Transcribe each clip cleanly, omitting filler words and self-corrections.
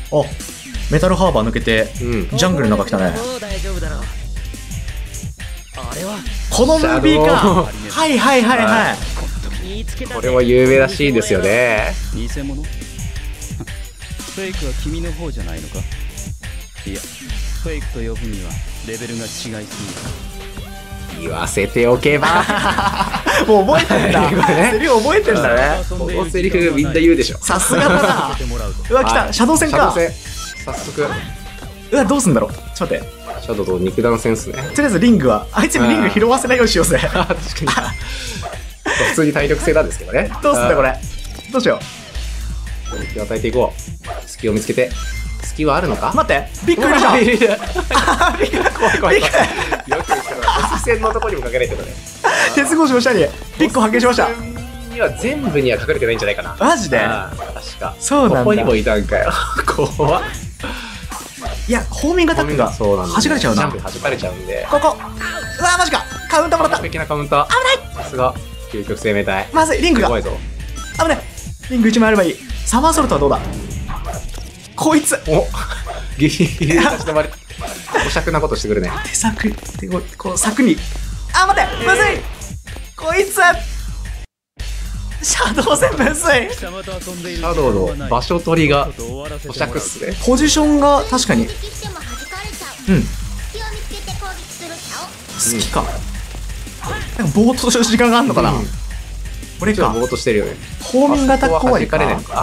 あ、メタルハーバー抜けて、 うん。 ジャングルの中来たね。 もう大丈夫だろう。あれはこのムービーか。はいはいはいはい。 見つけた。 これも有名らしいですよね。 偽物フェイクは君の方じゃないのか。いや、フェイクと呼ぶにはレベルが違いすぎる。 言わせておけば。 もう覚えてんだ。 これねセリフ覚えてんだね。 このセリフみんな言うでしょ。 さすがだな。うわ、来た。シャドウ戦か。 シャドウ戦早速うわ、どうすんだろう。ちょっと待って。 シャドウと肉弾戦っすね。 とりあえずリングは、あいつにリング拾わせないようにしようぜ。 確かに普通に体力性なんですけどね。 どうすんだこれ。どうしよ隙を与えていこう。隙を見つけて。隙はあるのか。 う。待って、ビッグいるじゃん。 いるいるあビッグ怖い怖いビッ怖い。 グよく言ったらボス戦のところにもかけないけどね。 鉄格子の下にビッグ発見しました。 ボス戦には全部には隠れてないんじゃないかな。 マジで。 ああ確か。 そうなんだ。 ここにもいたんかよ。怖っ。 いや、ホーミングアタックがそうなんだ。 弾かれちゃうな。 ジャンプ弾かれちゃうんで。 ここ。うわ、マジか。カウンターもらった完。璧なカウンター。危ない。さすが究極生命体。 まずい、リングが。 怖いぞ。 危ない。リング1枚あればいい。サマーソルトはどうだ。こいつ。 おギリギリ立ち止まる。おしゃくなことしてくるね。 手柵でこう柵に。あ、待って、むずい。こいつ。シャドウ戦むずい。 貴様と遊んでいるシャドウの場所取りがちょっと終わらせておしもらうゃくっすね。 ポジションが確かに。 攻撃しても弾かれちゃう。 うん。 隙を見つけて攻撃するチャオ。 好きか。なんかぼーっとする時間があんのかな。 うんこれかちょっとぼ。ーっとしてるよね。 ホーミングアタック終わりかあそこは弾かれないの。か。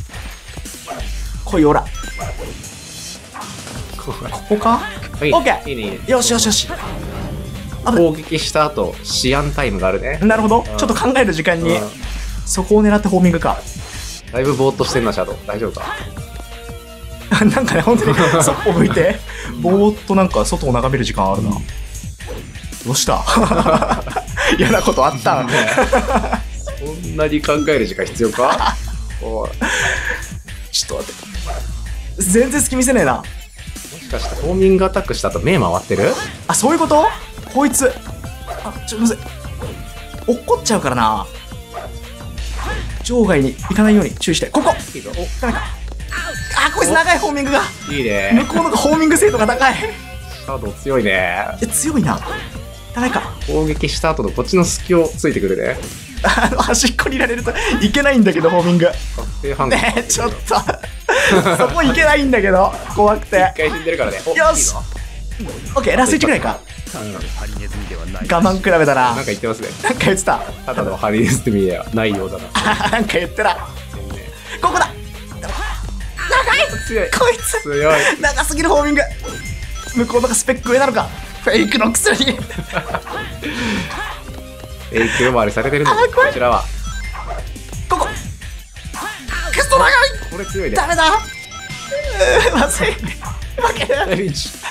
来い、おら。 怖いここか。 はいオッケーいいねいいね。 よしよしよし。 攻撃した後シアンタイムがあるね。 なるほど。 うんちょっと考える時間にうんそこを狙ってホーミングか。 だいぶぼーっとしてんなシャドウ。大丈夫か。 なんかね、本当にそっぽ向いて、ぼーっとなんか外を眺める時間あるな。どうした嫌なことあったそんなに考える時間必要か。おいちょっと待って。全然隙見せねえな。 もしかしてホーミングアタックした後目回ってる。 あ、そういうこと。こいつ。あ、むずい。落っこっちゃうからな。場外に行かないように注意して。ここ。 いいぞ。 ダメか。あ、こいつ長いホーミングが。 いいね。 向こうのホーミング精度が高い。 シャドウ強いね。 強いな。ダメか。 攻撃した後のこっちの隙をついてくるね。 端っこにいられるといけないんだけど、ホーミング。 確定判断。 ねえ、ちょっと。そこいけないんだけど、怖くて。 一回死んでるからね。およしいいぞ。 オッケー、ラスト1ぐらいか。 ハリネズミではない。 我慢比べだな。 なんか言ってますね。 なんか言ってた。 ただのハリネズミではないようだな。 あ、なんか言ってた。ここだ。 強い。 こいつ。 強い。 長すぎるホーミング。向こうのがスペック上なのか。フェイクのくせに。 影響回りされてるので、こちらは。 ここ。クソ長い。 これ強いね。 ダメだ。まずい。負ける。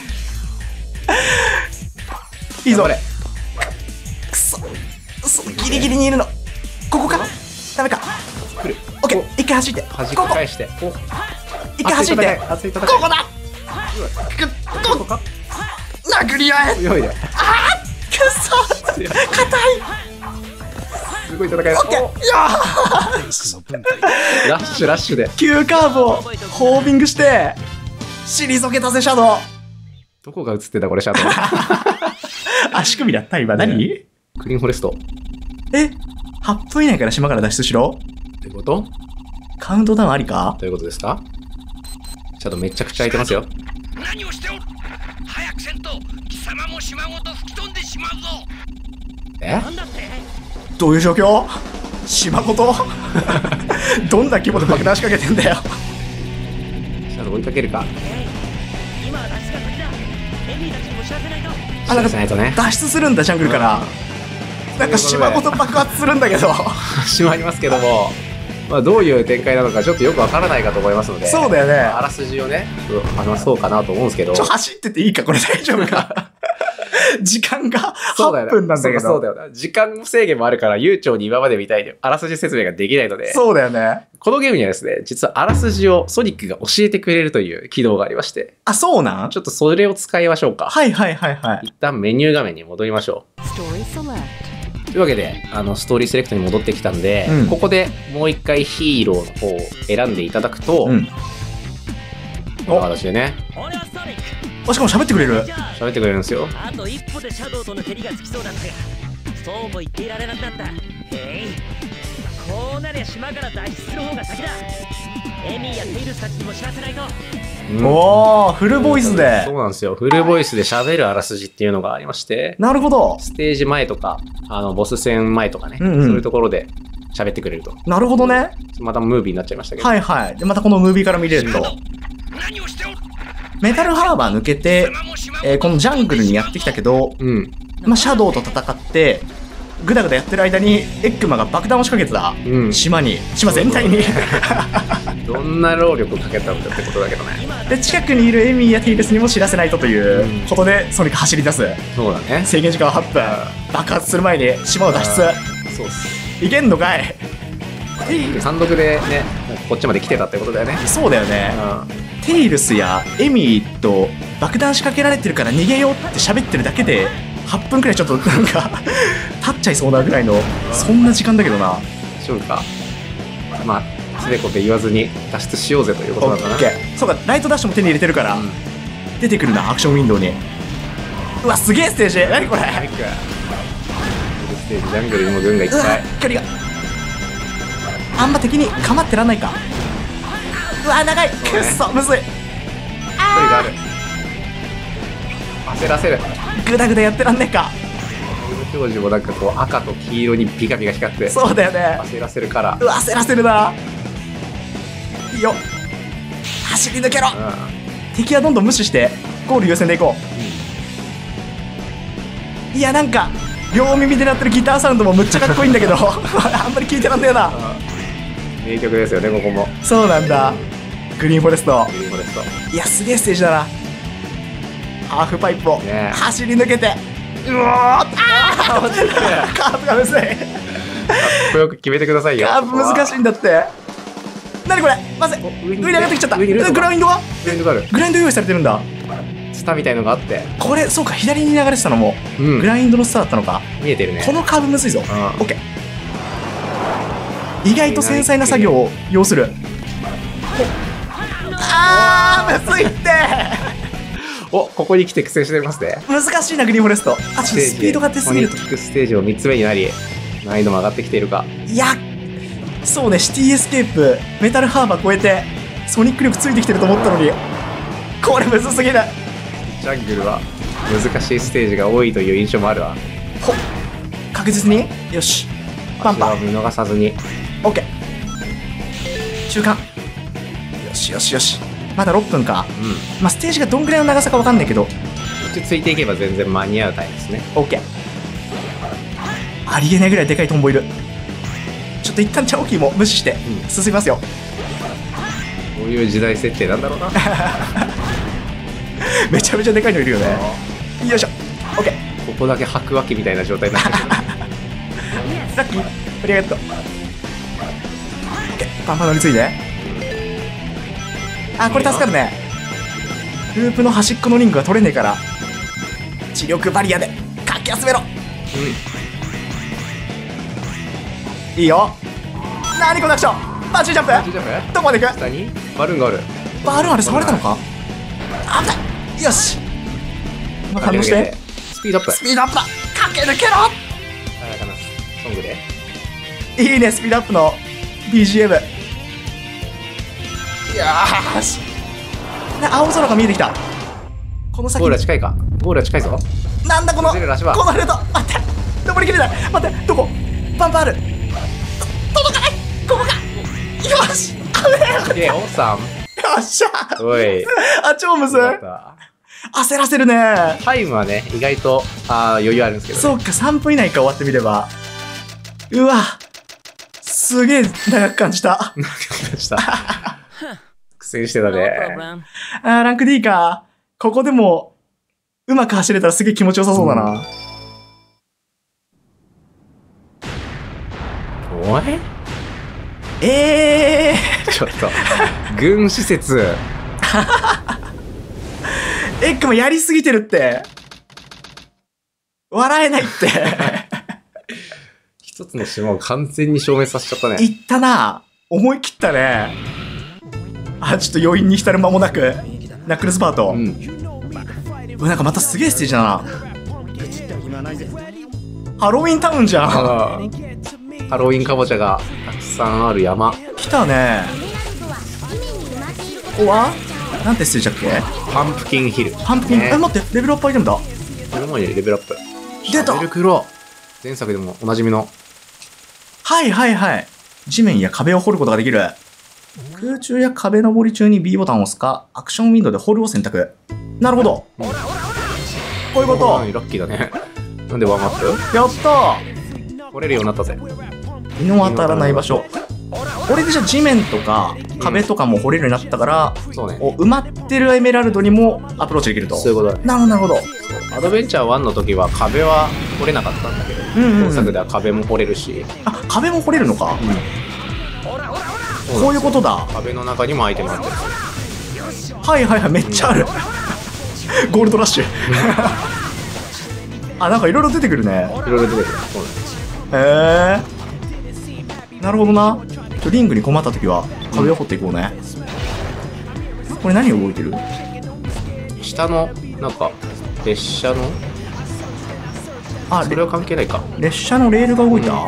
いいぞ。 頑張れ。 くそ。ギリギリにいるの。ここか。ダメか。 来る。 オッケー。一回走って。 弾きここ。 返して。お一回走って。 熱い戦い。 ここだ。 ここか。 殴り合え。 強いね。 くそ。硬い。 すごい戦いだ。 オッケー。よー。 ラッシュラッシュで。 急カーブをホーミングして退けたぜシャドウ。 どこが映ってんだこれシャドウ。 足首だった今何、 ねクリーンフォレスト。 え、8分以内から島から脱出しろ。 ということカウントダウンありか。 どういうことですか。シャドウめちゃくちゃ空いてますよ。 何をしておる。早くせんと貴様も島ごと吹き飛んでしまうぞ。 えどういう状況。島ごとどんな規模で爆弾仕掛けてんだよ。 シャドウ追いかけるか。 今は脱出が先だ。エミーたちにも知らせないと。 あ、なんかしないとね。 脱出するんだジャングルから。なんか島ごと爆発するんだけど。 閉まりますけども、まあ、どういう展開なのかちょっとよくわからないかと思いますので、 そうだよね。 あらすじをね話そうかなと思うんですけど。 走ってていいかこれ大丈夫か。時間が8 そうだよ分なんだけど。 そうだよな。時間制限もあるから悠長に今までみたいにあらすじ説明ができないので、 そうだよね。 このゲームにはですね、実はあらすじをソニックが教えてくれるという機能がありまして、 あ、そうなん。 ちょっとそれを使いましょうか。 はいはいはいはい。 一旦メニュー画面に戻りましょう。というわけで、ストーリーセレクトに戻ってきたんで、 うんここでもう一回ヒーローの方を選んでいただくと、 うん。 この形でね、 俺はソニック。 あ、しかも喋ってくれる。 喋ってくれるんですよ。 あと一歩でシャドウとの蹴りがつきそうだったが、そうも言っていられなくなった。へい、こうなりゃ島から脱出する方が先だ。エミーやテイルスたちにも知らせないと。 おー、フルボイスでそう。なんですよ。フルボイスで喋るあらすじっていうのがありまして、 なるほど。 ステージ前とか、ボス戦前とかね、 うんうんそういうところで喋ってくれると。 なるほどね。 またムービーになっちゃいましたけど。 はいはい。で、またこのムービーから見れると。 何をしておる。 メタルハーバー抜けて、 貴様も島ごとこのジャングルにやってきたけど、 うん。 まあ、シャドウと戦って、グダグダやってる間に、エッグマが爆弾を仕掛けてた。 うん。 島全体に。 どんな労力をかけたのかってことだけどね。 で、近くにいるエミーやテイルスにも知らせないとということで、ソニック走り出す。 そうだね。 制限時間は8分。爆発する前に島を脱出。 そうっす。 いけんのかい。 単独でね、こっちまで来てたってことだよね。 そうだよね。テイルスやエミーと爆弾仕掛けられてるから逃げようって喋ってるだけで8分くらいちょっとなんか立っちゃいそうなぐらいのそんな時間だけどな。 大丈夫か。まあ、つべこべ言わずに脱出しようぜということオなのかな。 ッケー。そうか、ライトダッシュも手に入れてるから、出てくるな、アクションウィンドウに。うわ、すげえステージ。何これ。 早く。ステージ、ジャングルにも軍がいっうわぱい。、 距離があんま敵に構ってらんないか。うわ、長い。 そうねくっそむずい。 距離がある。焦らせる。 グダグダやってらんねえか。 表示もなんかこう赤と黄色にピカピカ光ってそうだよね。 焦らせるから。 うわ、焦らせるな。いいよ、走り抜けろ。敵はどんどん無視してゴール優先でいこう。いや、なんか両耳で鳴ってるギターサウンドもむっちゃかっこいいんだけどあんまり聞いてらんねえな。 名曲ですよね、ここも。 そうなんだ。グリーンフォレスト。 グリーンフォレスト。 いや、すげえステージだな。ハーフパイプをねえ走り抜けて、うおー、あーカーブがむずい。 かっこよく決めてくださいよ。 カーブ難しいんだって。何これ、まずい。上に上がってきちゃった。 上にいるのかグラインドはグラインドがある。 グラインド用意されてるんだ。 ツタみたいのがあって、 これ、そうか、左に流れてたのも、 うんグラインドのスターだったのか。 見えてるね。 このカーブむずいぞ。 んオッケー。意外と繊細な作業を要する。むずいって。 お、ここに来て苦戦してますね。 難しいな、グリーンフォレスト。あ、ちょっとスピードが出すぎると。 ソニックステージを3つ目になり、難易度も上がってきているか。 いや、そうね、シティエスケープ、メタルハーバー超えて、ソニック力ついてきてると思ったのに、これむずすぎる。 ジャングルは難しいステージが多いという印象もあるわ。 ほっ、確実に、よし、パンパン、 足は見逃さずに。 オッケー。中間。よしよしよし。まだ6分か。 うん。 まあ、ステージがどんぐらいの長さかわかんないけど、 落ち着いていけば全然間に合うタイプですね。 オッケー。ありえないぐらいでかいトンボいる。ちょっと一旦チャオキーも無視してうん進みますよ。 こういう時代設定なんだろうな。 めちゃめちゃでかいのいるよね。よいしょ。オッケー。 ここだけ吐くわけみたいな状態になってる。 ラッキー。ありがとう。オッケー。パンパン乗り継いで。あ、これ助かるね。ループの端っこのリングが取れねえから、磁力バリアでかき集めろ。いいよ。なにこのアクション。バンジージャンプ。 大丈夫？ どこまで行く。 下にバルーンがある。 バールーンあれ触れたのか。危ない。よし。今反応してスピードアップ。 スピードアップだ。駆け抜けろ。 早かなソングで。 いいね、スピードアップの BGM。よーし。青空が見えてきた。この先ゴールは近いか。ゴールは近いぞ。 なんだこの、この崩れる足場ルート。待って、登りきれない。待って、どこ。パンパンある。届かない。ここか。よし。危ねすげえ、オーサム。 え。よっしゃ。 おい。 あ、超むずい。 よかった焦らせるね。 タイムはね、意外と余裕あるんですけど、ね。 そうか、3分以内か終わってみれば。うわ。すげえ長く感じた。 した。苦戦してた No ね。 problem. ランク D か。ここでも、うまく走れたらすげえ気持ちよさそうだな。 おいちょっと、軍施設。 エッグもやりすぎてるって。笑えないって。 一つの島を完全に消滅させちゃったね。 いったな。思い切ったね。あ、ちょっと余韻に浸る間もなく。 ナックルスパート、 うん。 なんかまたすげえステージだな。 愚痴ってる暇はないぜ。 ハロウィンタウンじゃん。 ハロウィンかぼちゃがたくさんある山。 来たね。 エメラルドは地面に埋まっていることここはになっちゃう。 なんてステージだっけ？ パンプキンヒル。 パンプキン、 ねえ、待って、レベルアップアイテムだ。 目の前にレベルアップ。 出たシャベルクロー。前作でもおなじみの。 はいはいはい。地面や壁を掘ることができる。空中や壁登り中に B ボタンを押すか、アクションウィンドウで掘るを選択。なるほど。こういうこと。 ラッキーだね。なんでワンアップ？ やった掘れるようになったぜ。 ー。日の当たらない場所。これでじゃあ地面とか壁とかも掘れるようになったから、 そうね。 埋まってるエメラルドにもアプローチできると。 そういうことだね。 なるほどなるほど。 アドベンチャー1の時は壁は掘れなかったんだけど、 うんうんうん今作では壁も掘れるし、 あ、壁も掘れるのか。こういうことだ。 壁の中にもアイテムあったりする。 はいはいはい、めっちゃある。ゴールドラッシュ。あ、なんかいろいろ出てくるね。 いろいろ出てくる。そうなんです。 へえ。なるほどな。リングに困った時は壁を掘っていこうね。これ何が動いてる？ 下のなんか列車のあ、 それは関係ないか。 列車のレールが動いた？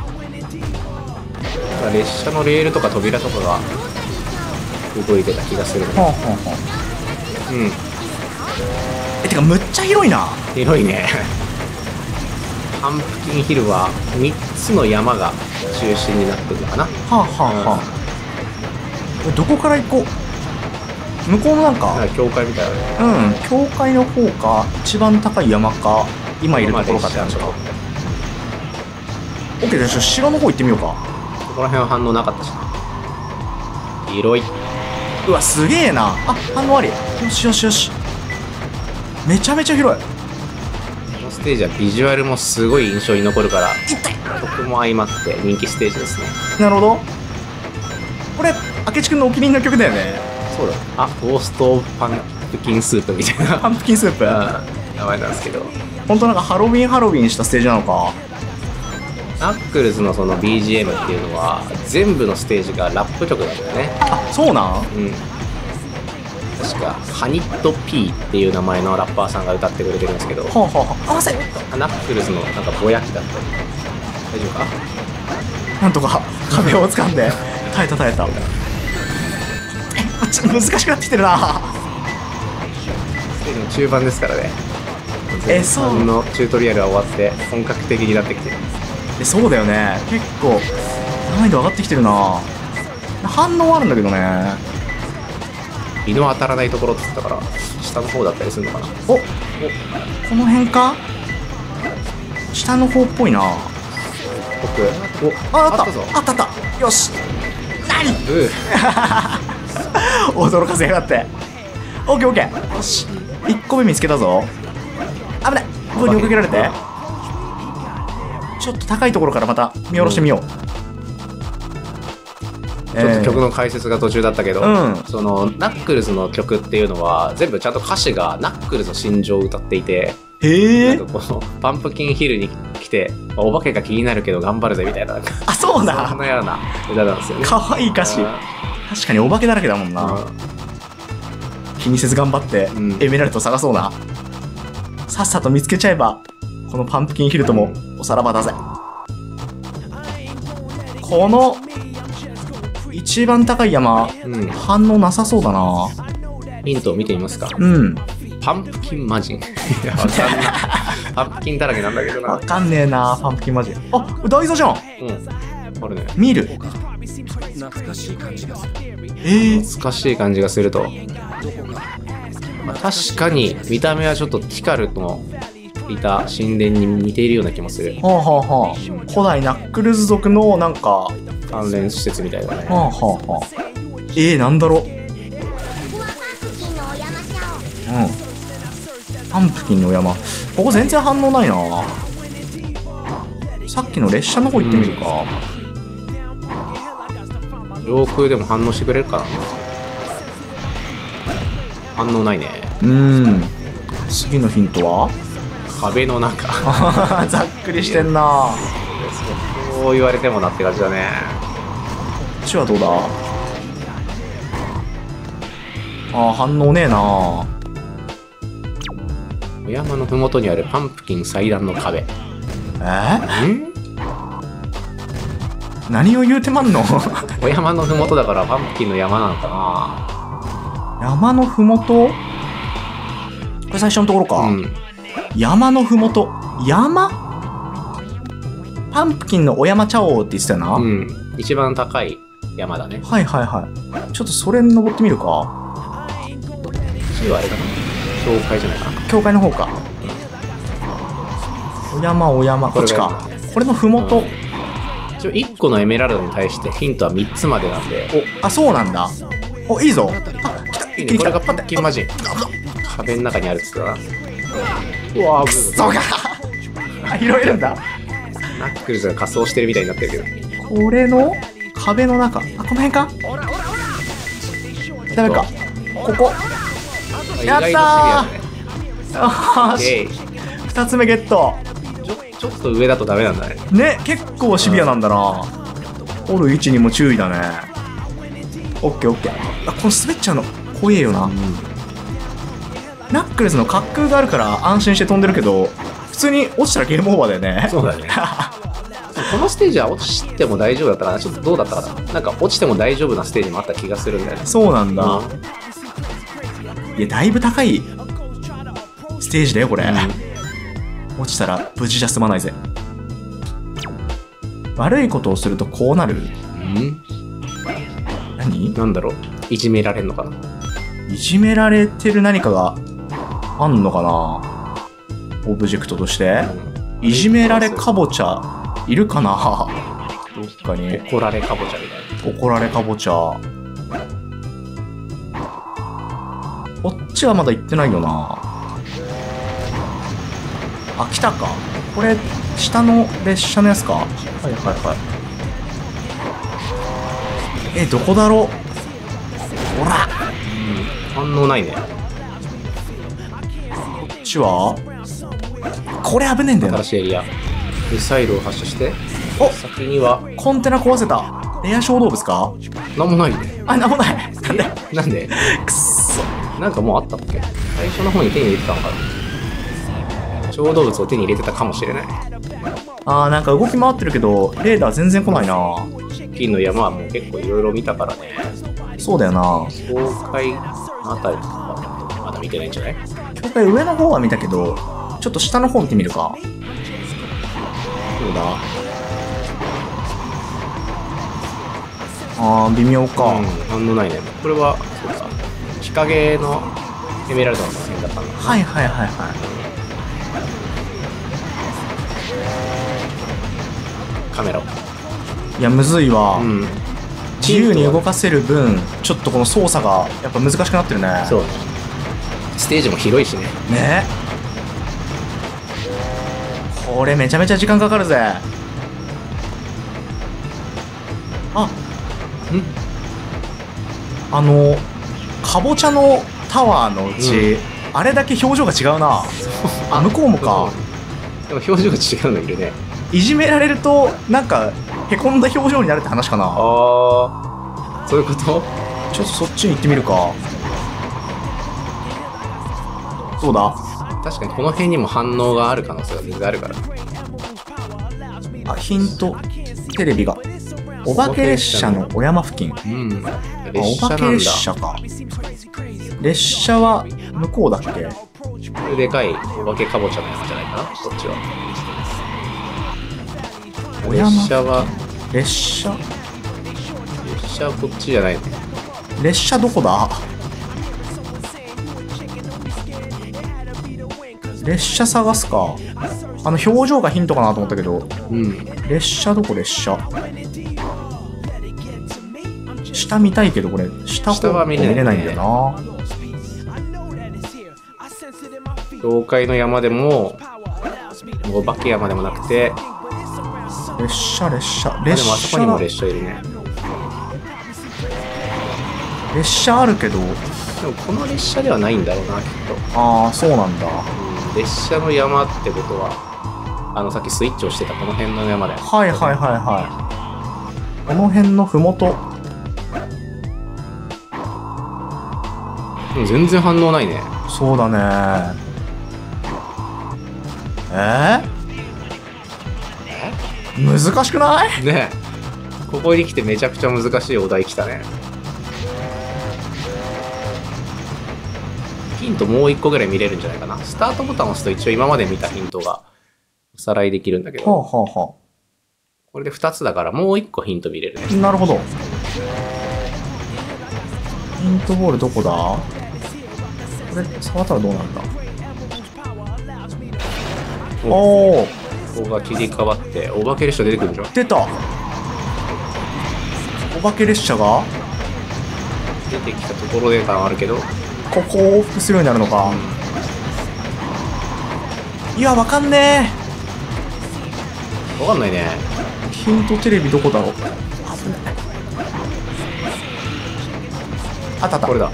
列車のレールとか扉とかが動いてた気がするね。 はあはあはあ。 うん。 え、てかむっちゃ広いな。 広いね。パンプキンヒルは3つの山が中心になってるのかな。 はあはあはあ。どこから行こう？向こうのなんなんか、 か教会みたいなね。 教会の方か、一番高い山か、今いるところかって感じか。オッケー、じゃあ城の方行ってみようか。 ここら辺は反応なかったし。広い。 うわ、すげえな。あ、反応あり。よしよしよし。めちゃめちゃ広い。 このステージはビジュアルもすごい印象に残るから、曲も相まって人気ステージですね。 なるほど。これ、明智くんのお気に入りの曲だよね。 そうだ。あ、トーストパンプキンスープみたいなパンプキンスープ。 名前なんですけど、 ほんとなんかハロウィンしたステージなのか。 ナックルズのその BGM っていうのは全部のステージがラップ曲なんだよね。 あ、そうなん？ うん。確かハニット P っていう名前のラッパーさんが歌ってくれてるんですけど、 はあはあはあ。合わせ。 ナックルズのなんかぼやきだったり。大丈夫か？ なんとか壁を掴んで耐えた耐えた。難しくなってきてるな。 ステージの中盤ですからね。 そう前半のチュートリアルは終わって本格的になってきてる。 そうだよね。結構難易度上がってきてるな。反応はあるんだけどね。 日の当たらないところって言ったから下の方だったりするのかな。 お、この辺か？下の方っぽいな。 奥。お、 あったあったぞ。 あったあった。よし。何？ う驚かせやがって。オッケーオッケー。よし。1個目見つけたぞ。危ない。ここに追いかけられて。ちょっと高いところからまた見下ろしてみよう。 ちょっと曲の解説が途中だったけど、 うんそのナックルズの曲っていうのは全部ちゃんと歌詞がナックルズの心情を歌っていて、 へえ。 なんかこのパンプキンヒルに来てお化けが気になるけど頑張るぜみたいな、なんかあ、そうそんだ。 なような歌なんですよね。 かわいい歌詞。確かにお化けだらけだもんな。気にせず頑張ってうんエメラルドを探そうな。さっさと見つけちゃえばこのパンプキンヒルともおさらばだぜ。この一番高い山、 うん、 反応なさそうだな。 ヒントを見てみますか。 うん。 パンプキンマジン。いやわかんない。パンプキンだらけなんだけどな。 わかんねえな、パンプキンマジ。あ、台座じゃん。 うん。あるね。 見る。 懐かしい感じがする。 懐かしい感じがすると。まあ確かに見た目はちょっとティカルのいた神殿に似ているような気もする。 はあはあはあ。古代ナックルズ族のなんか、は関連施設みたいだね。 あはあはあ。なんだろう。 ここはパンプキンのお山シャオ。 うん。パンプキンの山。ここ全然反応ないな。さっきの列車の方行ってみるか。 上空でも反応してくれるかな。反応ないね。 次のヒントは壁の中。 ざっくりしてんな。 そう言われてもなって感じだね。 こっちはどうだ？ ああ、反応ねえな。 お山のふもとにあるパンプキン祭壇の壁。ん何を言うてまんの？ お山のふもとだからパンプキンの山なのか山のふもと？これ最初のところか。 な。うん。 山のふもと。山？パンプキンのお山茶王って言ってたよな。 うん。一番高い山だね。 はいはいはい。ちょっとそれに登ってみるか。 次はあれかな、教会じゃないかな。 教会の方か。お山お山、こっちか。これのふもと。 一応1個のエメラルドに対してヒントは3つまでなんで。 あ、そうなんだ。お、いいぞ。あ、来た。 いいね、これがパッキンマジン。壁の中にあるっつったな。うわぁ、 そうか。あ、拾えるんだ。 ナックルズが仮装してるみたいになってるけど。 これの壁の中。あ、この辺か。ダメか。ここ。やったー。あー、2つ目ゲット。 ちょっと上だとダメなんだね。 ね、結構シビアなんだな。折る位置にも注意だね。オッケーオッケー。あ、この滑っちゃうの怖えよな。ナックルズの滑空があるから安心して飛んでるけど、普通に落ちたらゲームオーバーだよね。 そうだね。このステージは落ちても大丈夫だったかな。ちょっとどうだったかな。なんか落ちても大丈夫なステージもあった気がするんだよね。 そうなんだ。いや、だいぶ高いステージだよこれ。落ちたら無事じゃ済まないぜ。悪いことをするとこうなる。何？ なんだろう、いじめられんのかな。 いじめられてる何かがあんのかな。オブジェクトとして、いじめられかぼちゃいるかな。どっかに怒られかぼちゃみたいな。 怒られかぼちゃ。こっちはまだ行ってないよな。あ、来たか。これ下の列車のやつか。はいはいはい。どこだろう。ほら、 反応ないね。 こっちはこれ危ねえんだよな。 新しいエリア。ミサイルを発射して、 お、 先にはコンテナ壊せた。レア小動物か。 なんもないね。 あ、なんもない。なんでなんでくっそ。 なんかもうあったっけ。最初の方に手に入れてたのかな。小動物を手に入れてたかもしれない。 あー、なんか動き回ってるけどレーダー全然来ないな。 金の山はもう結構いろいろ見たからね。 そうだよな。 教会のあたりとかまだ見てないんじゃない。 教会上の方は見たけど、ちょっと下の方見てみるか。どうだ。あー、微妙か。 反応ないね。これはそうか、日陰のエメラルドの辺だったんだ。 はいはいはいはい。 カメラを。 いや、むずいわ。 うん。 自由に動かせる分、ちょっとこの操作がやっぱ難しくなってるね。 そう。ステージも広いしね。 ね。これめちゃめちゃ時間かかるぜ。あ、かぼちゃのタワーのうち、あれだけ表情が違うな。あ、向こうもか。 でも表情が違うのいるね。 いじめられるとなんかへこんだ表情になるって話かな。 ああ、そういうこと。 ちょっとそっちに行ってみるか。そうだ。 確かにこの辺にも反応がある可能性が全然あるから。 あ、ヒント。テレビがお化け列車のお山付近。 うん。 あ、お化け列車か。列車は向こうだっけ。 でかいお化けかぼちゃのやつじゃないかな、こっちは。列車は列車こっちじゃないの。 列車どこだ。列車探すか。表情がヒントかなと思ったけど。 うん。 列車どこ。列車下見たいけど、これ下は見れないんだよな。 教会の山でもお化け山でもなくて、 列車でもあそこにも列車いるね。 列車あるけど、 でもこの列車ではないんだろうな、きっと。 ああ、そうなんだ。 列車の山ってことはさっきスイッチをしてたこの辺の山だよね。 はいはいはいはい。この辺のふもと。 全然反応ないね。 そうだね。難しくない？ ねえ、ここに来てめちゃくちゃ難しいお題来たね。ヒントもう1個ぐらい見れるんじゃないかな。スタートボタンを押すと一応今まで見たヒントがおさらいできるんだけはあど、 はあはこれで2つだからもう1個ヒント見れるね。 あ。なるほど。ヒントボールどこだ？これ触ったらどうなるんだ？おお、 ここが切り替わってお化け列車出てくるんじゃん。 出た。お化け列車が出てきたところで感あるけど、 ここを往復するようになるのか。いや、わかんねわかんないね。 え。ヒントテレビどこだろう。あったあった。 これだ。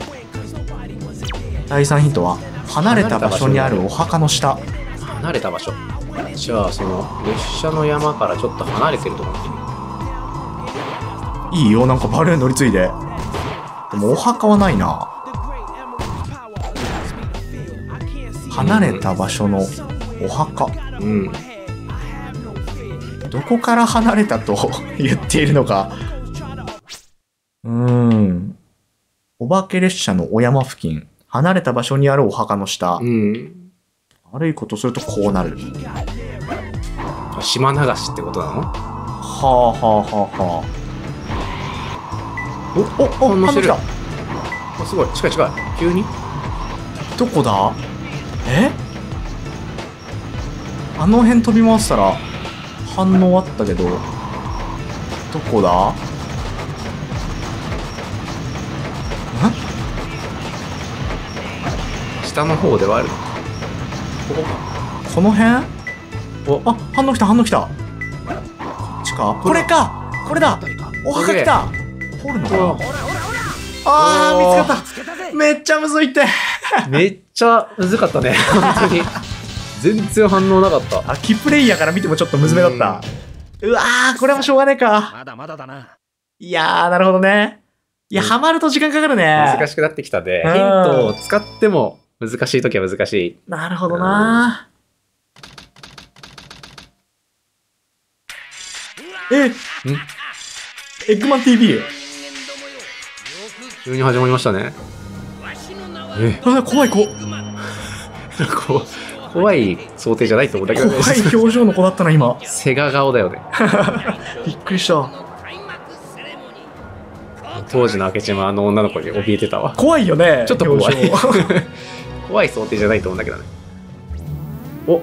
第3ヒントは離れた場所にあるお墓の下。 離れた場所。じゃあその列車の山からちょっと離れてるところに。 いいよ、なんかバルーン乗り継いで。でもお墓はないな。離れた場所のお墓。 うん。 どこから離れたと言っているのか。お化け列車のお山付近。離れた場所にあるお墓の下。 うん。 悪いことするとこうなる。 島流しってことなの？ はあはあはあはあ。お、 反応してる。 反応来あ、すごい。近い近い。急に？ た。どこだ？あの辺飛び回したら反応あったけど、どこだ？ 下の方ではある。ここか。 この辺？ お、 あ、反応来た反応来た。こっちか？これか！これだ！お墓来た！掘るのかな？あー、見つかった！めっちゃむずいって。 めっちゃむずかったね。本当に。全然反応なかった。 キプレイヤーから見てもちょっとむずめだった。うわー、これはしょうがねえか。 まだまだだな。 いやー、なるほどね。いや、ハマると時間かかるね。 難しくなってきたで、 うんヒントを使っても難しいときは難しい。 なるほどな。エッグマン TV。 急に始まりましたね。 あ、怖い子。 怖い想定じゃないと思うんだけどね。 怖い表情の子だったな、今。 セガ顔だよね。 びっくりした。 当時の明智もあの女の子に怯えてたわ。 怖いよね。 ちょっと怖い表情。 怖い想定じゃないと思うんだけどね。お、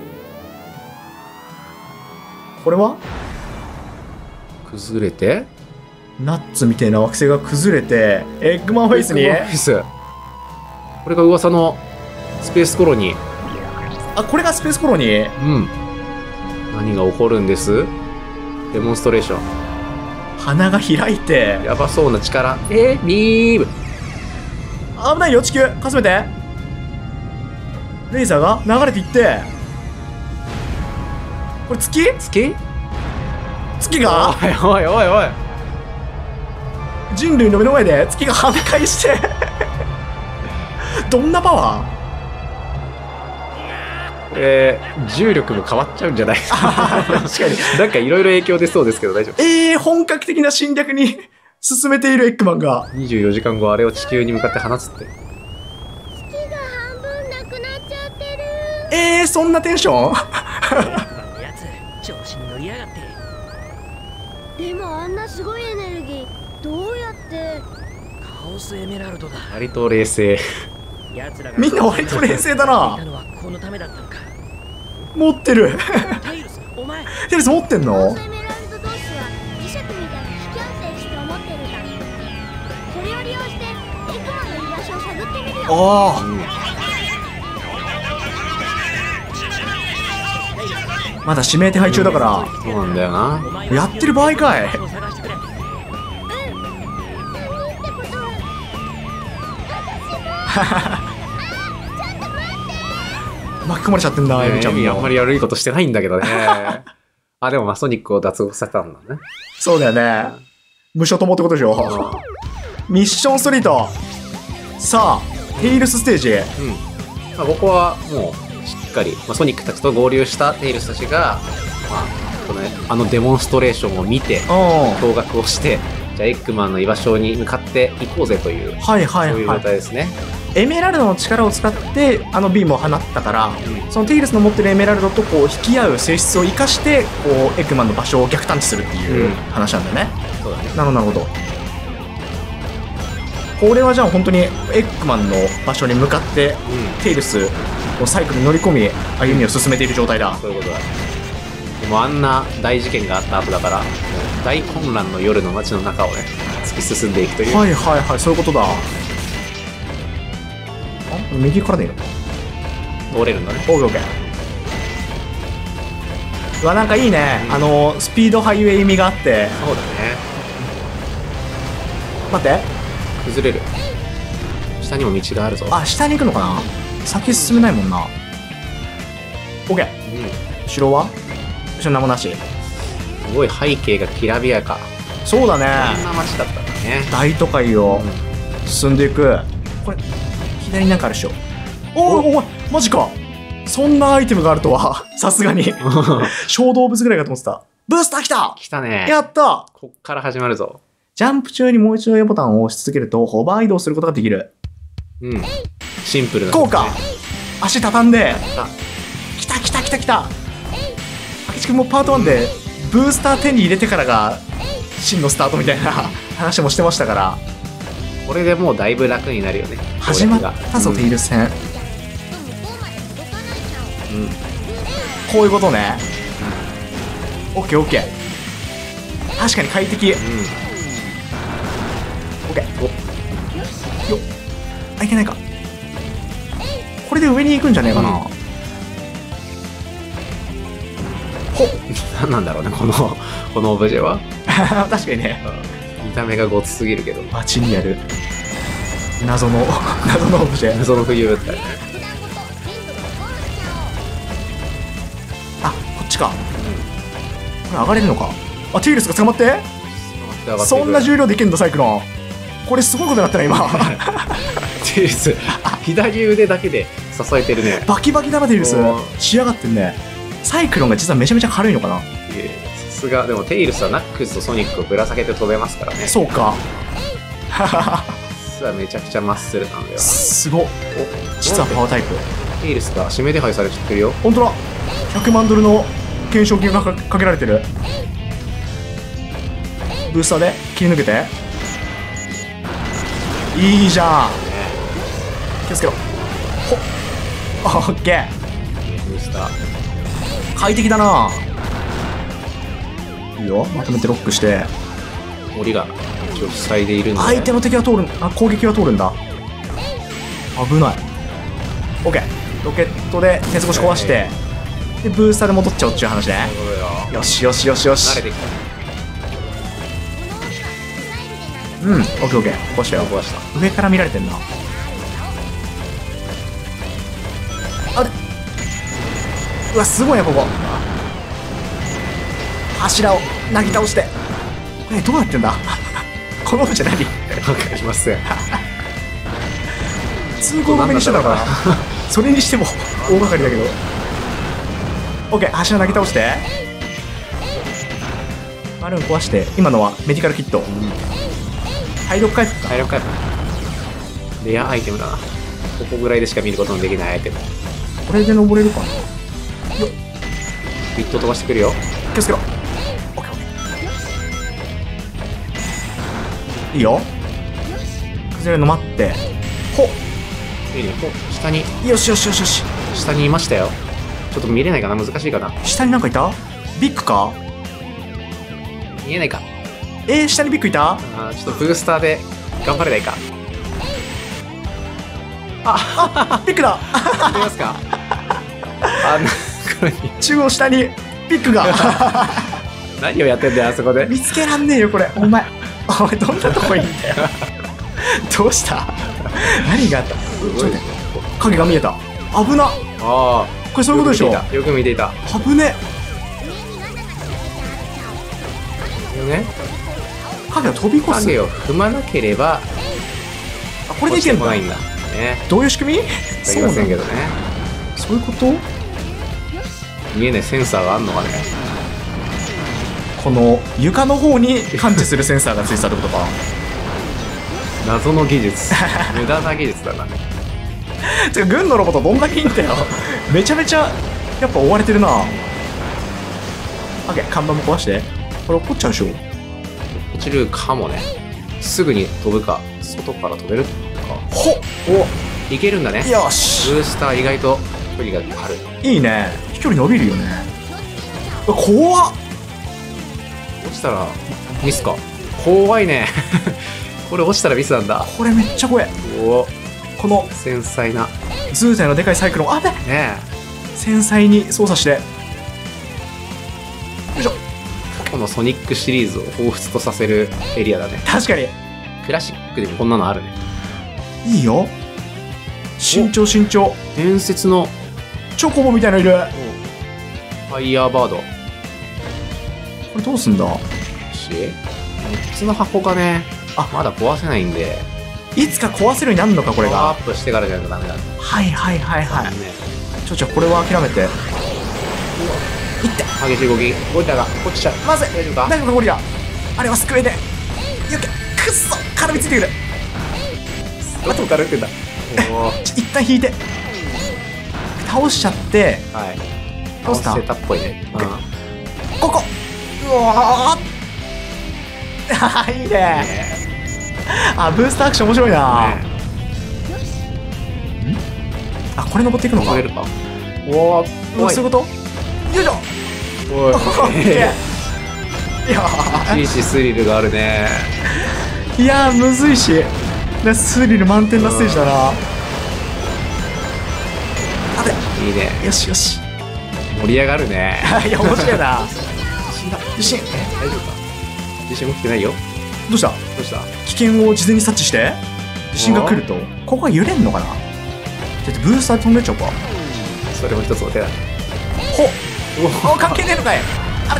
これは崩れてナッツみたいな惑星が崩れて、エッグマンフェイスに。 エッグマンフェイス。これが噂のスペースコロニー。 あ、これがスペースコロニー。 うん。何が起こるんです？デモンストレーション。 鼻が開いて。 やばそうな力。ビーム。 危ないよ、地球。かすめて。レーザーが流れていって。これ月？月がおいおいおいおい。 人類の目の前で月が反壊して。どんなパワー？ 重力も変わっちゃうんじゃない？ 確かに。 なんかいろいろ影響出そうですけど大丈夫？ 本格的な侵略に進めているエッグマンが。 24時間後あれを地球に向かって放つって。 月が半分なくなっちゃってる。 そんなテンション？ やつ調子に乗りやがって。 でもあんなすごいエネルギーどうやって？ カオスエメラルドだ。 割と冷静。 奴らがみんな割と冷静だな。 いたのはこのためだったのか。 持ってる。 テイルス、お前。 テレス持ってんカの？ オスエメラルド同士は磁石みたいな引き合わせるして思ってるんだ。それを利用してエッグマンの居場所を探ってみるよ。 ああ。まだ指名手配中だからそうなんだよな。 やってる場合かい。 探してくれ。 何ってことは巻き込まれちゃってんだ、エミちゃんも。 あんまり悪いことしてないんだけどね。あ、でもマソニックを脱獄させたんだね。 そうだよね。無所友ってことでしょ。ミッションストリート。さあ、 テイルスステージ。 まあ、ここはもうしっかり、まあ、ソニックたちと合流したテイルスたちが、まあこのね、あのデモンストレーションを見て驚愕をして、じゃあエッグマンの居場所に向かって行こうぜという、 はいはいそういう状はい。 態ですね。 エメラルドの力を使ってあのビームを放ったから、 んそのテイルスの持ってるエメラルドとこう引き合う性質を生かしてこうエッグマンの場所を逆探知するっていう話なんだよね。 そうだね。 なるほどなるほど。これはじゃあ本当にエッグマンの場所に向かってテイルスをサイクルに乗り込み歩みを進めている状態だ。 そういうことだ。でもあんな大事件があった後だから、もう大混乱の夜の街の中をね、突き進んでいくという。 はいはいはい、そういうことだ。あ、右からでいいの？ 通れるんだね。 オーケーオーケー。うわ、なんかいいね、スピードハイウェイ味があって。 そうだね。 待って、 崩れる。下にも道があるぞ。 あ、下に行くのかな。先進めないもんな。オーケー。後ろは後ろ何もなし。 すごい背景がきらびやか。 そうだね、 こんな街だったんだね。 大都会を進んでいく。これ左になんかあるでしょ。おいおい、マジか。そんなアイテムがあるとはさすがに小動物ぐらいかと思ってた。ブースター来た。 来たね。 やった。 こっから始まるぞ。 ジャンプ中にもう一度 A ボタンを押し続けるとホバー移動することができる。 シンプルな、 効果、足畳んであ、 来た来た来た来た。明智君もパート1でブースター手に入れてからが真のスタートみたいな話もしてましたから、 これでもうだいぶ楽になるよね。 始まったぞ、テイルス戦。こういうことね。オッケーオッケー。確かに快適。オッケー。よっ、あ、いけないか。これで上に行くんじゃねえかな。ほっ何なんだろうね、このオブジェは。 確かにね、 見た目がごつすぎるけど。 街にある謎のオブジェ。 謎の浮遊物体ね。 あ、こっちか。これ上がれるのか。あ、テイルスが捕まって。そんな重量でいけんだ、サイクロン。これすごいことになったな、今。 テイルス、左腕だけで支えてるね。 バキバキだな、テイルスお。 仕上がってんね。サイクロンが実はめちゃめちゃ軽いのかな。 さすが。でもテイルスはナックスとソニックをぶら下げて飛べますからね。 そうか。 実はめちゃくちゃマッスルなんだよな。 すごっ。実はパワータイプ。 テイルスが指名手配されちゃってるよ。 ほんとだ。100万ドルの懸賞金がかけられてる。ブースターで切り抜けて。いいじゃん。気をつけろ。ほっ、オッケー。 ブースター快適だな。いいよ、まとめてロックして。 檻が一応塞いでいるんで、 相手の敵は通る。あ、攻撃は通るんだ。危ない。オッケー。ロケットで鉄越し壊して、でブースターで戻っちゃおうっていう話ね。 そうだよ。 よしよしよしよし。 慣れてきた。 うん、オッケーオッケー。壊したよ。 壊した。 上から見られてんな。あれ、うわ、すごいね、ここ。柱をなぎ倒して。これどうなってんだ。このオブジェ何。 わかりません。 通行止めにしてたのかな。それにしても大掛かりだけど。オッケー、柱なぎ倒して。バルーン壊して。今のはメディカルキット。体力回復か。 体力回復。レアアイテムだな。ここぐらいでしか見ることのできないアイテム。 これで登れるかな。 ビット飛ばしてくるよ。 気をつけろ。オッケーオッケー。いいよ。崩れるの待って。ほっ、 いいね。下によしよしよしよし。 下にいましたよ。ちょっと見れないかな、難しいかな。 下になんかいた。ビッグか。 見えないか。 下にビッグいた。 ちょっとブースターで頑張れないか。 ビッグだ。 見えますか。これに中央下にビッグが。 何をやってんだよ、あそこで。 見つけらんねえよ、これ。お前どんなとこいいんだよ。どうした。何があった。 すごいね。 影が見えた。危な。 ああ、 これそういうことでしょ。 よく見ていた。 危ね。 よね。 影を飛び越す。 影を踏まなければあ、これでいけんだ。 落ちてこないんだ。 ね。 どういう仕組み？ できませんけどね。 そういうこと？ 見えないセンサーがあんのかね。 この床の方に感知するセンサーがついてたってことか。 謎の技術。無駄な技術だな。 てか軍のロボットどんだけいいんだよ。めちゃめちゃやっぱ追われてるな。オッケー、看板も壊して。これ落っこっちゃうでしょ。 落ちるかもね。すぐに飛ぶか、外から飛べるか。 ほっ、 お、いけるんだね。 よし、 ブースター意外と距離がある。 いいね。飛距離伸びるよね。怖っ。 落ちたらミスか。怖いね。これ落ちたらミスなんだ。 これめっちゃ怖い。 お、 この繊細な図体のでかいサイクロン、あべ、 ね繊細に操作して。よいしょ。 え、このソニックシリーズを彷彿とさせるエリアだね。 確かにクラシックでもこんなのあるね。 いいよ。慎重慎重。 伝説のチョコボみたいのいる。 ファイヤーバード。 これどうすんだ。 3つの箱がね、まだ壊せないんで、 いつか壊せるようになるのかこれが。 パワーアップしてからじゃないとダメだ。 はいはいはいはい。 ね、 これは諦めて。いって激しい動き。ゴリラが落ちちゃう。 まずい。 大丈夫か？ 大丈夫かゴリラ。あれは救えで。よけ、くっそ絡みついてくる。 後から打ってんだ。おー、 一旦引いて倒しちゃって。 はい。 倒した倒せたっぽいね。うん。 ここ。うわーいいね。あ、ブースターアクション面白いな。 ね、 あ、これ登っていくのか。 登れるか。おー、怖い。 そういうこと。よいしょ。 おい。 いやいいしスリルがあるね。 ー、いやーむずいし、スリル満点なステージだな。あれ、 いいね。 よしよし。 盛り上がるね。 いや面白いな。地震。 大丈夫か？地震起きてないよ。 どうした？ どうした？ 危険を事前に察知して地震が来るとここが揺れんのかな。だってブースター飛んでっちゃうか。 それも一つの手だ。 ほっ、お、関係ねえのかい。あれ、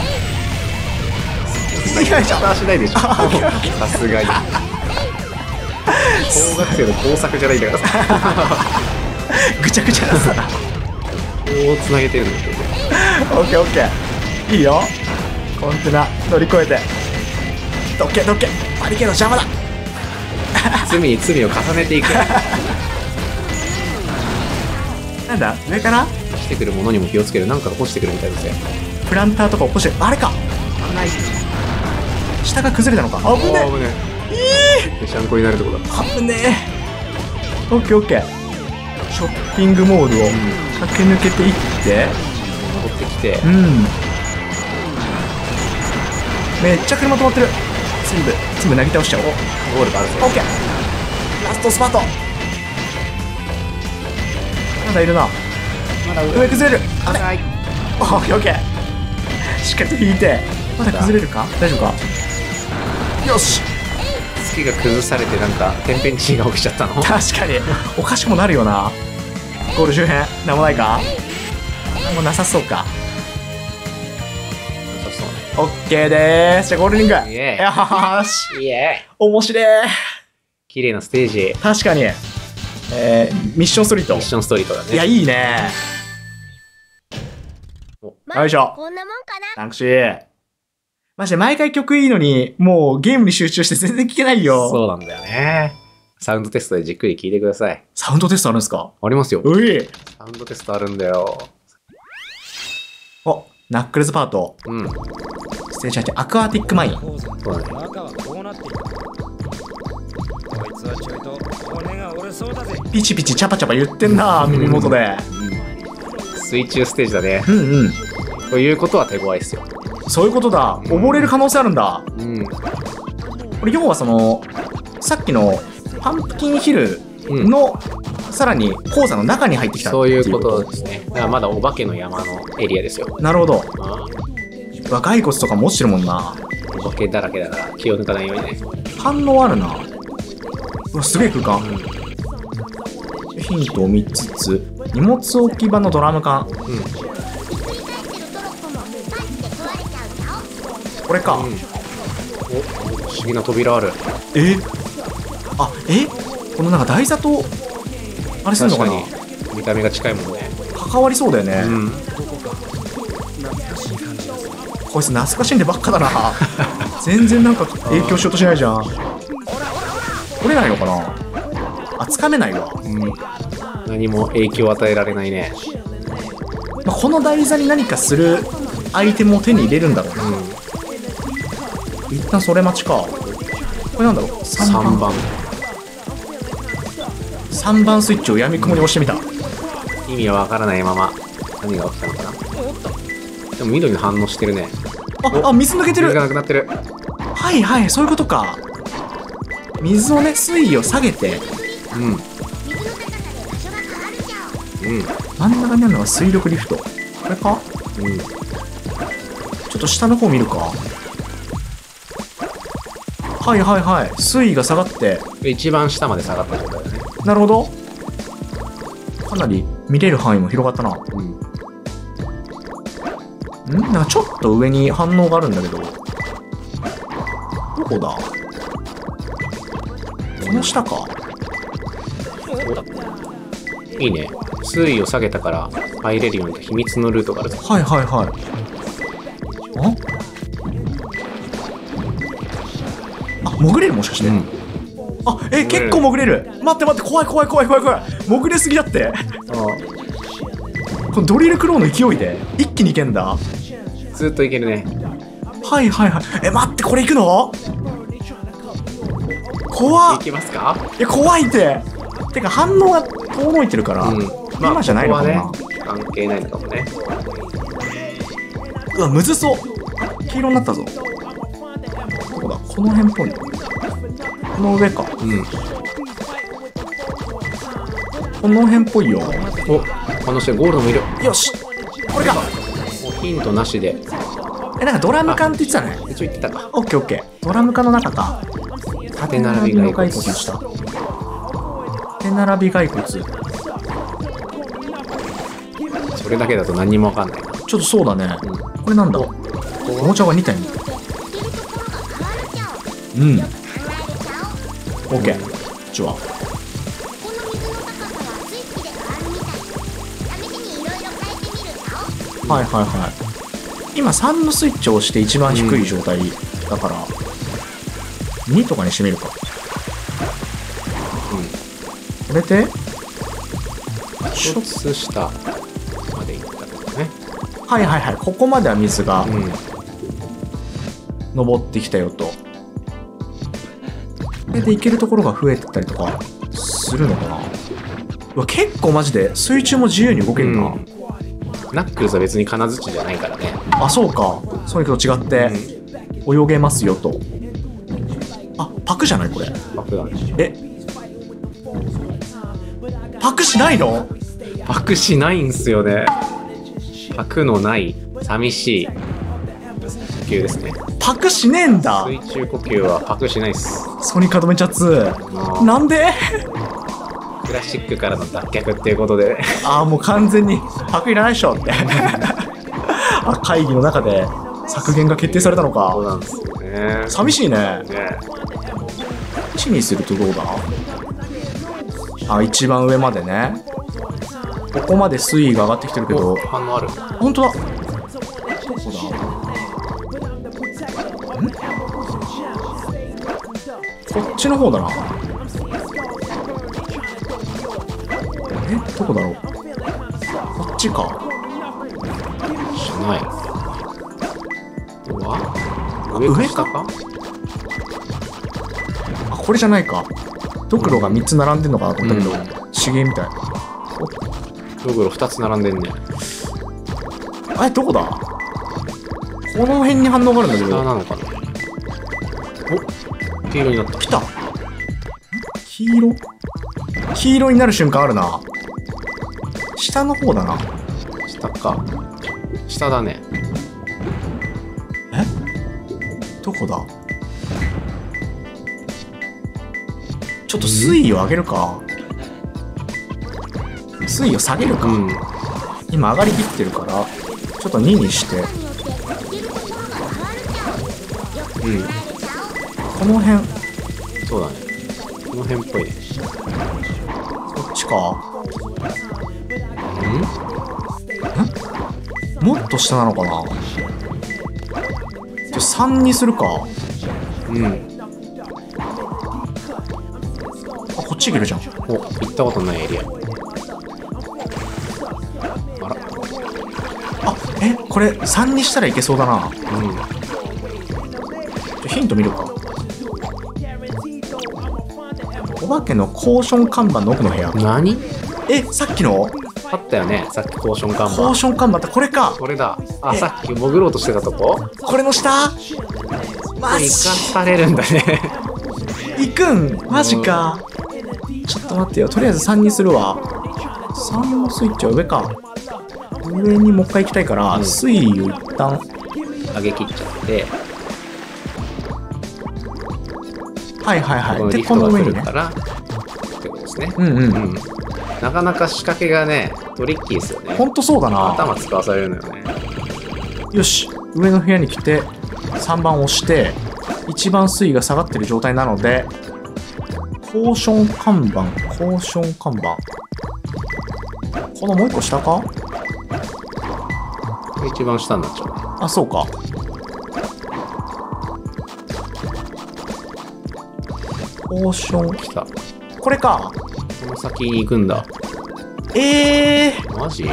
いやいや、 しないでしょ。さすがに。小学生の工作じゃないんだからさ。 ぐちゃぐちゃださ。 こうつなげてるんだけどね。 オッケーオッケー、いいよ。コンテナ乗り越えて。どっけどっけ、バリケード邪魔だ。 罪に罪を重ねていく。 なんだ、上から落ちてくるものにも気をつける。なんかが落ちてくるみたいですね。 プランターとか起こしてる。あれか、 危ない。 下が崩れたのか。危ね危ねえ。ぺしゃんこになるとこだ。 え、危ねえ。オッケーオッケー。ショッピングモールを駆け抜けていって、 戻ってきて。 うん、めっちゃ車止まってる。全部なぎ倒しちゃおう。 ゴールがあるぞ。 オッケー、ラストスパート。まだいるな。 まだ上崩れる。あれ、 はい。 オッケーオッケー。しっかりと引いて。まだ崩れるか、大丈夫か。よし。 月が崩されてなんか天変地異が起きちゃったの。 確かにおかしくもなるよな。ゴール周辺なんもないか。なんもなさそうか。オッケーでーす。じゃあゴールリング。よイエーし、 イエーイ。 面白い。 綺麗なステージ。 確かに。ミッションストリート。 ミッションストリートだね。 いや、いいね。 まあよいしょ。 こんなもんかな。 タンクシー。マジで毎回曲いいのに、もうゲームに集中して全然聴けないよ。 そうなんだよね。サウンドテストでじっくり聞いてください。 サウンドテストあるんですか？ ありますよ。 うい。 サウンドテストあるんだよ。 お、ナックルズパート。 うん。 ステージ8、アクアティックマイン。 そうだね。 中はこうなっている。こいつはちょいと骨が折れそうだぜ。 ピチピチチャパチャパ言ってんな、耳元で。 水中ステージだね。 うんうん。 ということは手強いですよ。 そういうことだ。溺れる可能性あるんだ。 うん。 これ要はその、さっきのパンプキンヒルの、さらに鉱山の中に入ってきたってそういうこことですね。だからまだお化けの山のエリアですよ。 なるほど。 あうわ、骸骨とかも落ちてるもんな。 お化けだらけだから気を抜かないようにね。 反応あるな。うわ、すげえ空間。ヒントを3つ。荷物置き場のドラム缶。これか。 お、不思議な扉ある。 え、あ、このなんか台座とあれすんのかな。 見た目が近いもんね。 関わりそうだよね、 うん。 こいつ懐かしんでばっかだな全然なんか影響しようとしないじゃん。取れないのかな。あ、つかめないわ。 うん。何も影響を与えられないね。 まあ、この台座に何かするアイテムを手に入れるんだろうな。一旦それ待ちか。これなんだろう。 3番。 3番スイッチを闇雲に押してみた。 意味はわからないまま何が起きたのかな。でも緑の反応してるね。 あ、水抜けてる。 水がなくなってる。 はいはい、そういうことか。水をね、水位を下げて、 うん。うん。 真ん中にあるのが水力リフト。これか。 うん。 ちょっと下の方見るか。はいはいはい、水位が下がって、 一番下まで下がった状態だね。 なるほど。かなり見れる範囲も広がったな。 うん。 なんかちょっと上に反応があるんだけど、どこだ。この下か。 いいね。水位を下げたから入れるように秘密のルートがあるぞ。 はいはいはい。あ、潜れるもしかして。あ、結構潜れる。待って待って、怖い怖い怖い怖い怖い。潜れすぎだって。このドリルクローの勢いで一気にいけんだ。 ずっといけるね。 はいはいはい。待って、これ行くの？怖っ。 いきますか？ 怖いって。てか反応が遠のいてるから、今じゃないのかな。 ここはね、関係ないのかもね。 うわ、むずそう。黄色になったぞ。どこだ、この辺っぽい。この上か。 うん。 この辺っぽいよ。 お、この人ゴールドもいる。 よし、これか。 ヒントなしで。 なんかドラム缶って言ってたね。 一応言ってたか。 オッケーオッケー。ドラム缶の中か。 縦並び骸骨した。縦並び骸骨。 それだけだと何にも分かんない。 ちょっとそうだね。これなんだ。おもちゃが2体。うん。オッケー。こっちは。はいはいはい。今3のスイッチを押して一番低い状態だから、2とかにしてみるか。これで一つ下まで行ったけどね。 はいはいはい。ここまでは水が登ってきたよと。これで行けるところが増えてったりとかするのかな。うわ、結構マジで水中も自由に動けるな。 ナックルズは別に金槌じゃないからね。 あ、そうか。ソニックと違って泳げますよと。あ、パクじゃないこれ。 パクだね。 パクしないの？ パクしないんすよね。パクのない寂しい呼吸ですね。 パクしねえんだ。 水中呼吸はパクしないっす。 ソニカドメチャ2。なんで？ クラシックからの脱却っていうことで。 もう完全にパクいらないっしょって会議の中で削減が決定されたのか。 そうなんですよね。 寂しいね。1にするとどうだ？一番上までね。ここまで水位が上がってきてるけど。 反応ある。 本当だ。どこだ？こっちの方だな。どこだろう。こっちか。 じゃない。上か？ これじゃないか。ドクロが3つ並んでんのかなと思ったけど、資源みたい。 ドクロ2つ並んでんね。 どこだ？この辺に反応があるんだけど。 下なのかな。お、黄色になった。 来た。黄色になる瞬間あるな。下の方だな。 下か。下だね。 どこだ？ちょっと水位を上げるか。水位を下げるか。今上がりきってるから、ちょっと2にして。この辺。 そうだね。この辺っぽいね。 こっちちか。もっと下なのかな。3にするか。 うん。 あ、こっち行けるじゃん。 お、行ったことないエリア。あら。 あ、これ3にしたらいけそうだな。ヒント見るか。お化けのコーション看板の奥の部屋。 何？ さっきのあったよね、さっきコーション看板。 コーション看板ってこれか。 これだ。あ、さっき潜ろうとしてたとこ？ これの下？マジ生かされるんだね。 行くん？マジか。ちょっと待ってよ。とりあえず3にするわ。3のスイッチは上か。上にもう一回行きたいから、水位を一旦上げ切っちゃって。 はいはいはい。 このリフトが来るからってことですね。なかなか仕掛けがね、トリッキーですよね。 ほんとそうだな。 頭使わされるのよね。 よし、上の部屋に来て3番押して一番水位が下がってる状態なので、コーション看板、コーション看板、このもう一個下か。 これ一番下になっちゃうね。 あ、そうか。コーション来た。 これか。 この先に行くんだ。マジ？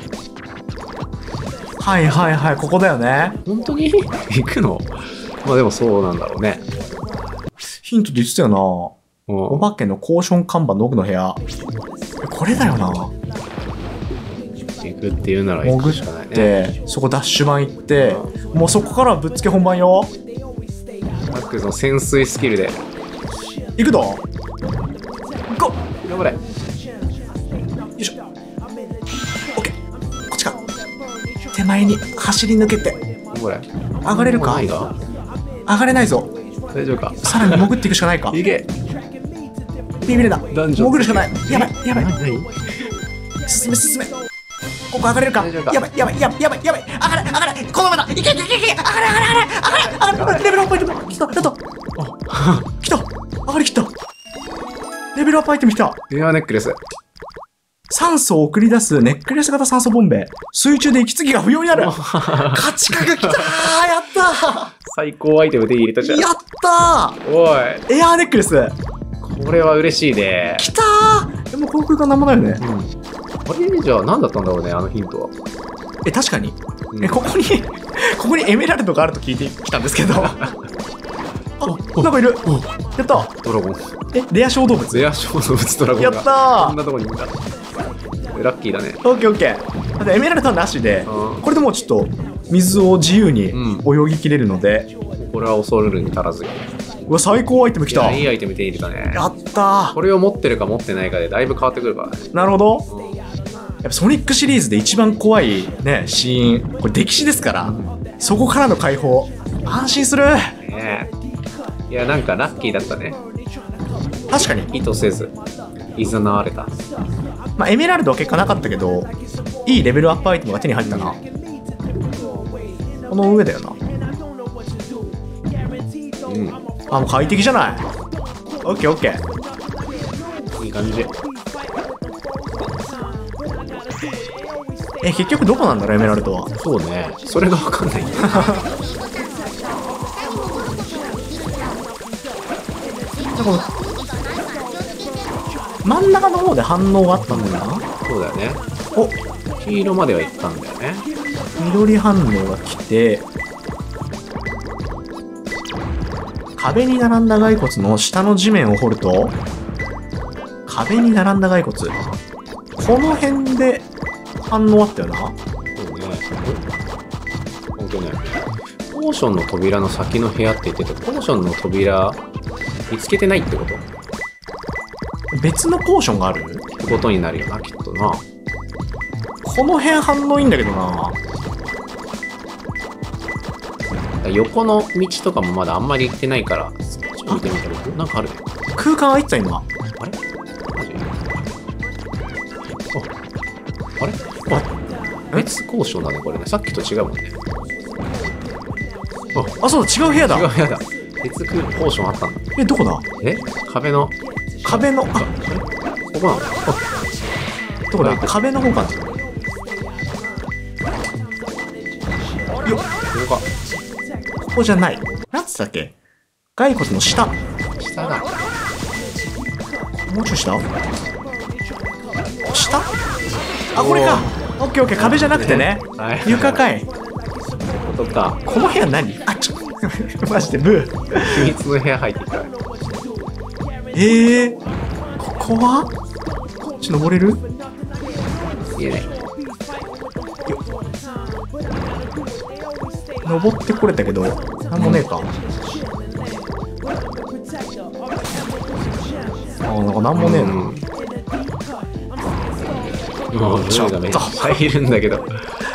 はいはいはい、ここだよね。 本当に行くの？まあでもそうなんだろうね。 ヒントで言ってたよな。お化けのコーション看板の奥の部屋。これだよな。 行くって言うなら行くしかないね。 で、そこダッシュ版行って、もうそこからはぶっつけ本番よ。 マックスの潜水スキルで。 行くぞ。ゴ頑張れ。 よいしょ。オッケー。こっちか。手前に走り抜けて。 頑張れ。 上がれるか？上がれないぞ。 大丈夫か？ さらに潜っていくしかないか。 いけ。 ビビれだ。 ダンジョン。 潜るしかない。やばいやばい。 何？ 進め進め。ここ上がれるか？やばいやばいやばいやばいやばい。上がれ上がれ。このままだ。いけいけいけいけ。上がれ上がれ上がれ上がれ。レベルアップアイテム。来たやった。来た。上がりきった。レベルアップアイテム来た。 エアネックレス。 酸素を送り出すネックレス型酸素ボンベ。水中で息継ぎが不要になる。価値観が来たー。やったー。 最高アイテム手に入れたじゃん。 やったー。 おい。 エアーネックレス。 これは嬉しいね。 来たー。でもこの空間なんもないよね。 あれじゃあ何だったんだろうね、あのヒントは。 確かに。ここにエメラルドがあると聞いてきたんですけど。あ、なんかいる。やった。 ドラゴン。 レア小動物。 レア小動物ドラゴンが。 やったー。 こんなとこにいんだ。ラッキーだね。 オッケーオッケー。だってエメラルドはなしで、これでもうちょっと水を自由に泳ぎきれるので、 これは恐るるに足らず。 うわ、最高アイテム来た。 いいアイテム手に入れたね。 やったー。 これを持ってるか持ってないかでだいぶ変わってくるからね。 なるほど。やっぱソニックシリーズで一番怖いねシーン、これ歴史ですから、そこからの解放、安心する。 ねえ。いや、なんかラッキーだったね。 確かに意図せずいざなわれた。 まあエメラルドは結果なかったけど、いいレベルアップアイテムが手に入ったな。この上だよな。あ、もう快適じゃない。オッケーオッケー。 いい感じ。 結局どこなんだろうエメラルドは。 そうね、それが分かんない。真ん中の方で反応があったんだよな。 そうだよね。 お、 黄色までは行ったんだよね。 緑反応が来て、壁に並んだ骸骨の下の地面を掘ると、壁に並んだ骸骨、この辺で反応あったよな。 そうね。ほんとね。ポーションの扉の先の部屋って言ってて、ポーションの扉見つけてないってこと？ 別のポーションがあるってことになるよな、きっとな。 この辺反応いいんだけどな。 横の道とかもまだあんまり行ってないから、そっち見てみたら、なんかあるね。 空間空いてた今。 あれ？マジ？あれ？別交渉だね、これね。さっきと違うもんね。 あ、そうだ、違う部屋だ。 違う部屋だ。別ポーションあったんだ。 どこだ？ 壁の。 壁の、 ここなの？ どこだ、壁の方かな。よっ、ここじゃない。なんつったっけ、骸骨の下。 下だ。 もうちょい下、下、あ、これか。オッケーオッケー、壁じゃなくてね、床かい。 とか、 この部屋何、あ、ちょマジでブー。 秘密の部屋入ってきた。 ここはこっち登れる？ 見えない。 登ってこれたけど、なんもねえか。あ、なんかなんもねえな。 もう、ルーがめっちゃいるんだけど。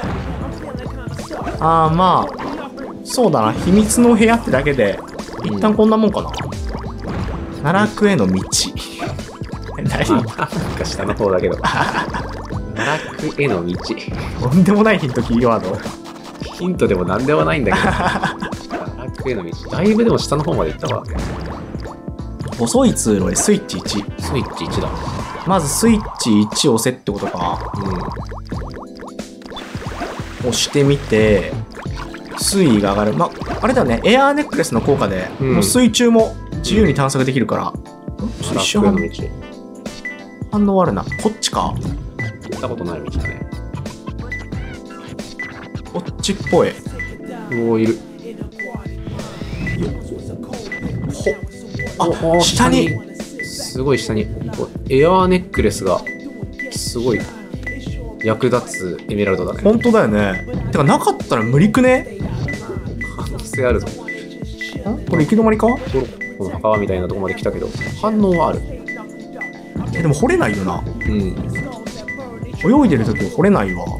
あー、まあ、そうだな。秘密の部屋ってだけで、一旦こんなもんかな。奈落への道。何？ なんか下の方だけど。奈落への道。 とんでもないヒントキーワード。 ヒントでもなんでもないんだけど。奈落への道。だいぶでも下の方まで行ったわ。 細い通路へスイッチ1。 スイッチ1だ。 まずスイッチ1押せってことか。押してみて、水位が上がる。ま、あれだよね。エアーネックレスの効果で、もう水中も自由に探索できるから。一瞬反応あるな。こっちか？ 行ったことない道だね。 こっちっぽい。 おー、いる。 あ、下に。 すごい下に。エアーネックレスが、すごい役立つエメラルドだね。 本当だよね。てか、なかったら無理くね？ 可能性あるぞ。 これ行き止まりか？ この墓みたいなとこまで来たけど、反応はある。 でも掘れないよな。 うん。 泳いでる時は掘れないわ。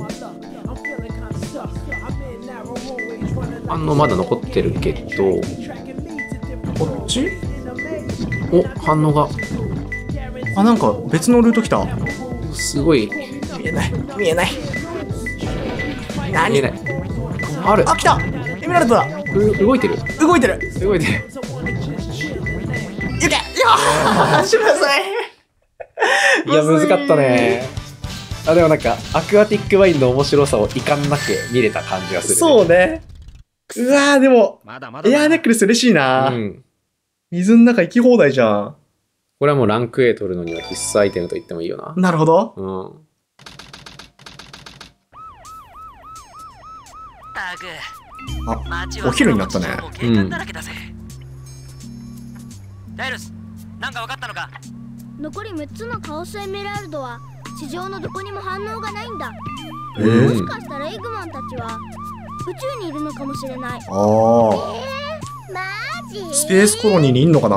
反応まだ残ってるけど、 こっち？ お、反応が。 あ、なんか別のルート来た。 すごい。 見えない。見えない。何？ 見えない。ある。 あ、来た！エメラルドだ！ 動いてる。 動いてる！ 動いてる。 行け！いやー！しなさい！ いや、難かったね。あ、でもなんか、アクアティックワインの面白さを遺憾なく見れた感じがする、ね。 そうね。うわー、でも、エアーネックレス嬉しいな、水の中行き放題じゃん。 これはもうランク A 取るのには必須アイテムと言ってもいいよな。 なるほど。あ、お昼になったね。 ダイルス、なんか分かったのか？ 残り6つのカオスエメラルドは地上のどこにも反応がないんだ。もしかしたらエグマンたちは宇宙にいるのかもしれない。 ああ。 マジ？ スペースコロニーにいんのかな。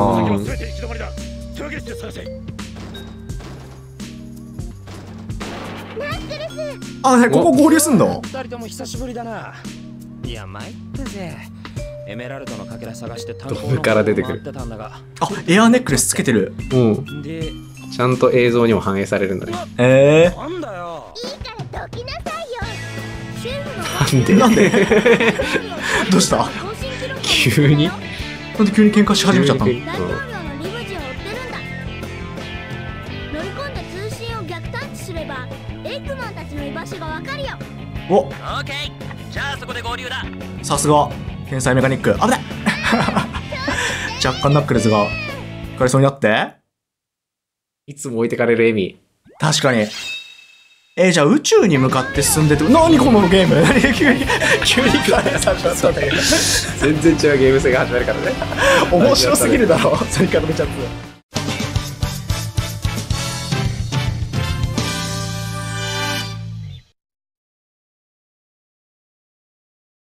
あ、ここ合流すんの？ 二人とも久しぶりだな。いや、参ったぜ。エメラルドのかけら探してドブから出てくる。 あ、エアーネックレスつけてる。 で、ちゃんと映像にも反映されるんだね。 なんだよ。 いいからどきなさいよ。 なんでどうした？ 急に？ なんで急に喧嘩し始めちゃったの？ 大統領のリムジンを追ってるんだ。乗り込んで通信を逆探知すればエッグマンたちの居場所がわかるよ。 お、オッケー。じゃあそこで合流だ。 さすが天才メカニック。危ない若干ナックルズが疲れそうになって。 いつも置いてかれるエミ。 確かに。じゃあ宇宙に向かって進んでて、何このゲーム急にガネさんだったんだけど全然違うゲーム性が始まるからね。 面白すぎるだろ、それからめちゃつ。